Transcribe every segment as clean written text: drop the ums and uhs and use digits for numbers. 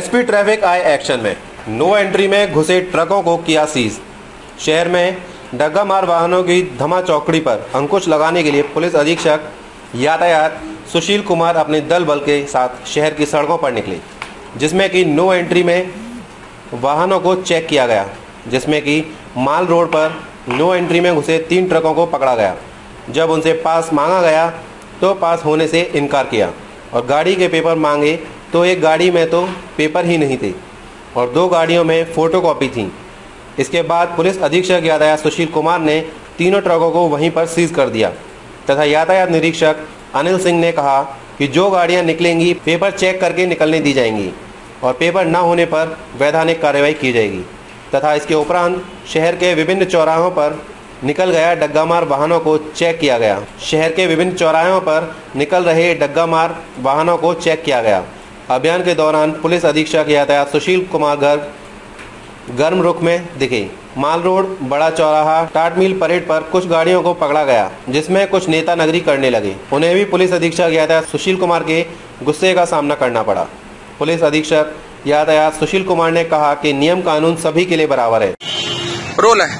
SP traffic आए action में। No entry में घुसे ट्रकों को किया सीज। शहर में डग्गा मार वाहनों की धमा चौकड़ी पर अंकुश लगाने के लिए पुलिस अधीक्षक यातायात सुशील कुमार अपने दल बल के साथ शहर की सड़कों पर निकले, जिसमें कि नो एंट्री में वाहनों को चेक किया गया, जिसमें कि माल रोड पर नो एंट्री में घुसे 3 ट्रकों को पकड़ा गया। जब उनसे पास मांगा गया तो पास होने से इनकार किया और गाड़ी के पेपर मांगे तो एक गाड़ी में तो पेपर ही नहीं थे और 2 गाड़ियों में फोटोकॉपी थी। इसके बाद पुलिस अधीक्षक यातायात सुशील कुमार ने तीनों ट्रकों को वहीं पर सीज कर दिया तथा यातायात निरीक्षक अनिल सिंह ने कहा कि जो गाड़ियां निकलेंगी पेपर चेक करके निकलने दी जाएंगी और पेपर न होने पर वैधानिक कार्रवाई की जाएगी तथा इसके उपरांत शहर के विभिन्न चौराहों पर निकल गया डग्गामार वाहनों को चेक किया गया। शहर के विभिन्न चौराहों पर निकल रहे डग्गामार वाहनों को चेक किया गया। अभियान के दौरान पुलिस अधीक्षक यातायात सुशील कुमार गर्ग गर्म रुख में दिखे। माल रोड, बड़ा चौराहा, टाट मिल परेड पर कुछ गाड़ियों को पकड़ा गया, जिसमें कुछ नेता नगरी करने लगे। उन्हें भी पुलिस अधीक्षक यातायात सुशील कुमार के गुस्से का सामना करना पड़ा। पुलिस अधीक्षक यातायात सुशील कुमार ने कहा कि नियम कानून सभी के लिए बराबर है। रोल है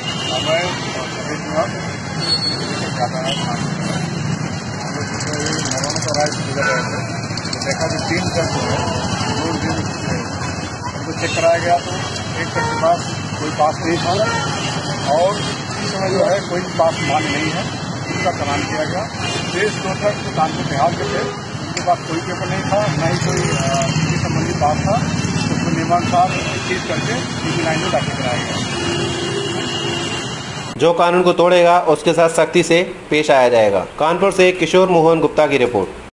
देखा कि 3 ट्रक जो है उनको चेक कराया गया तो एक ट्रक के पास कोई पास नहीं था और इस समय जो है कोई पास मान्य नहीं है, उनका चालान किया गया। शेष 2 ट्रक जो कानपुर बिहार के थे उनके पास कोई पेपर नहीं था, न ही कोई किसी संबंधी पास था, तो नियमानुसार चीज करके उनकी लाइन में दाखिल कराया गया। जो कानून को तोड़ेगा उसके साथ सख्ती से पेश आया जाएगा। कानपुर से किशोर मोहन गुप्ता की रिपोर्ट।